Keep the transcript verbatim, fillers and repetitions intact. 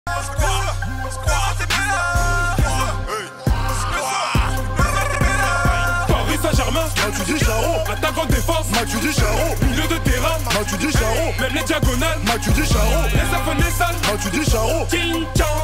Paris Saint-Germain, Matuidi Charo, attaque en défense, Matuidi Charo, milieu de terrain, Matuidi Charo, même les diagonales, Matuidi Charo, les affaires sales, Matuidi Charo, King Kong.